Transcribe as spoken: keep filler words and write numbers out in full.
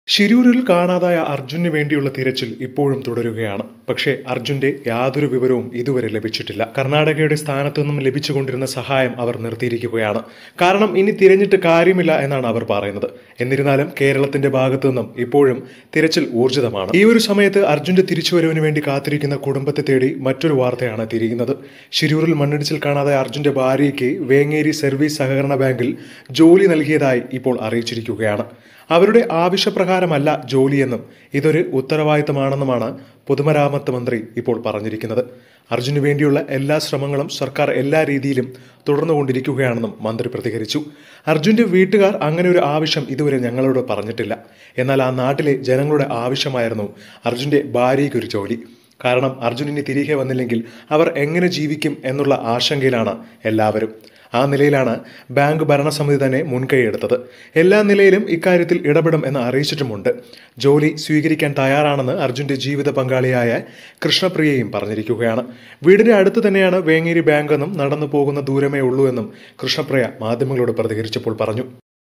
ഷിരൂരിൽ കാണാതായ അർജുനു വേണ്ടിയുള്ള തിരച്ചിൽ ഇപ്പോഴും തുടരുകയാണ്. പക്ഷേ അർജുന്റെ യാതൊരു വിവരവും ഇതുവരെ ലഭിച്ചിട്ടില്ല. കർണാടകയുടെ സ്ഥാനത്തു നിന്നും ലഭിച്ചുകൊണ്ടിരുന്ന സഹായം അവർ നിർത്തിയിരിക്കുകയാണ്. കാരണം ഇനി തിരഞ്ഞിട്ട് കാര്യമില്ല എന്നാണ് അവർ പറയുന്നത്. എന്നിരുന്നാലും കേരളത്തിന്റെ ഭാഗത്തു നിന്നും ഇപ്പോഴും തിരച്ചിൽ ഊർജിതമാണ്. ഈ ഒരു സമയത്ത് അർജുന്റെ തിരിച്ചുവരവിന് വേണ്ടി കാത്തിരിക്കുന്ന കുടുംബത്തെ തേടി മറ്റൊരു വാർത്തയാണ് തിരിയുന്നത്. ഷിരൂരിൽ മണ്ണിടിച്ചിൽ കാണാതായ അർജുന്റെ ഭാര്യയ്ക്ക് വേങ്ങേരി സർവീസ് സഹകരണ ബാങ്കിൽ ജോലി നൽകിയതായി ഇപ്പോൾ അറിയിച്ചിരിക്കുകയാണ്. അവരുടെ ആവശ്യപ്രകാരമല്ല ജോലിയെന്നും ഇതൊരു ഉത്തരവാദിത്തമാണെന്നുമാണ് പൊതുമരാമത്ത് മന്ത്രി ഇപ്പോൾ പറഞ്ഞിരിക്കുന്നത്. അർജുനു വേണ്ടിയുള്ള എല്ലാ ശ്രമങ്ങളും സർക്കാർ എല്ലാ രീതിയിലും തുടർന്നുകൊണ്ടിരിക്കുകയാണെന്നും മന്ത്രി പ്രതികരിച്ചു. അർജുന്റെ വീട്ടുകാർ അങ്ങനെ ഒരു ആവശ്യം ഇതുവരെ ഞങ്ങളോട് പറഞ്ഞിട്ടില്ല. എന്നാൽ ആ നാട്ടിലെ ജനങ്ങളുടെ ആവശ്യമായിരുന്നു അർജുന്റെ ഭാര്യയ്ക്കൊരു ജോലി. കാരണം അർജുൻ ഇനി തിരികെ വന്നില്ലെങ്കിൽ അവർ എങ്ങനെ ജീവിക്കും എന്നുള്ള ആശങ്കയിലാണ് എല്ലാവരും. ആ നിലയിലാണ് ബാങ്ക് ഭരണസമിതി തന്നെ മുൻകൈയെടുത്തത്. എല്ലാ നിലയിലും ഇക്കാര്യത്തിൽ ഇടപെടും എന്ന് അറിയിച്ചിട്ടുമുണ്ട്. ജോലി സ്വീകരിക്കാൻ തയ്യാറാണെന്ന് അർജുന്റെ ജീവിത പങ്കാളിയായ കൃഷ്ണപ്രിയയും പറഞ്ഞിരിക്കുകയാണ്. വീടിന്റെ അടുത്ത് തന്നെയാണ് വേങ്ങേരി ബാങ്ക് എന്നും നടന്നു പോകുന്ന ദൂരമേ ഉള്ളൂ എന്നും കൃഷ്ണപ്രിയ മാധ്യമങ്ങളോട് പ്രതികരിച്ചപ്പോൾ പറഞ്ഞു.